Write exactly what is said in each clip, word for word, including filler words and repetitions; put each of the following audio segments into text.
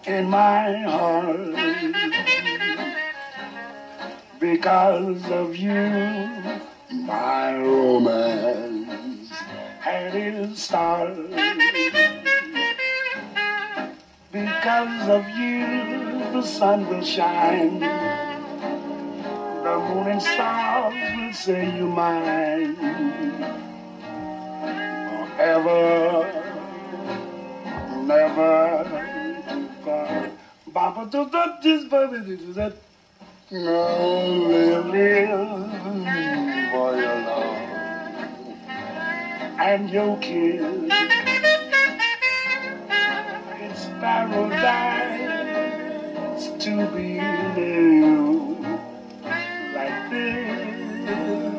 in my heart because of you. My romance had its start because of you. The sun will shine, the moon and stars will say you're mine forever, never. Baba do that, this baby do that. No, live, live for your love and your kiss. It's paradise to be near you like this.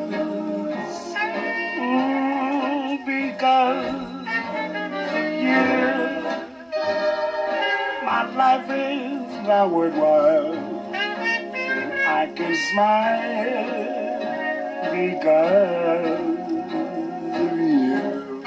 Mm, because you, my life is now worthwhile. I can smile because of you.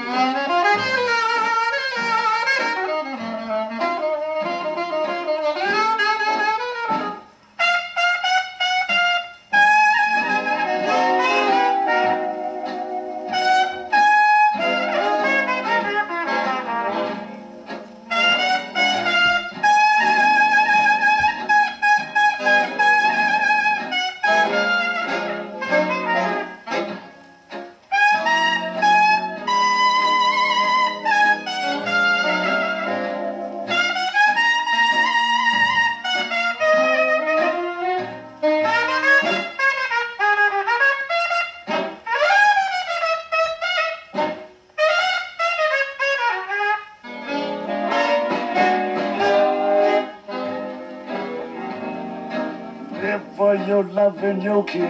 Live for your love and your kiss.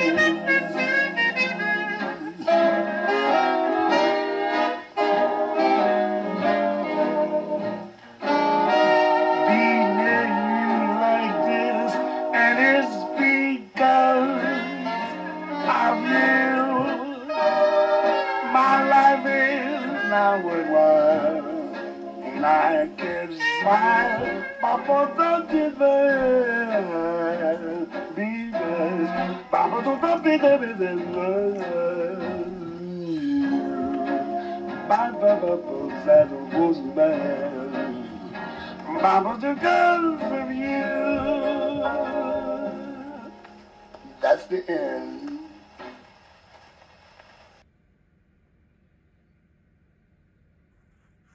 Be near you like this, and it's because of you. My life is now worthwhile, and I can smile. Papa, don't give up. Baba do the be the be the Baba Baba that was bad. Baba the girl from you. That's the end.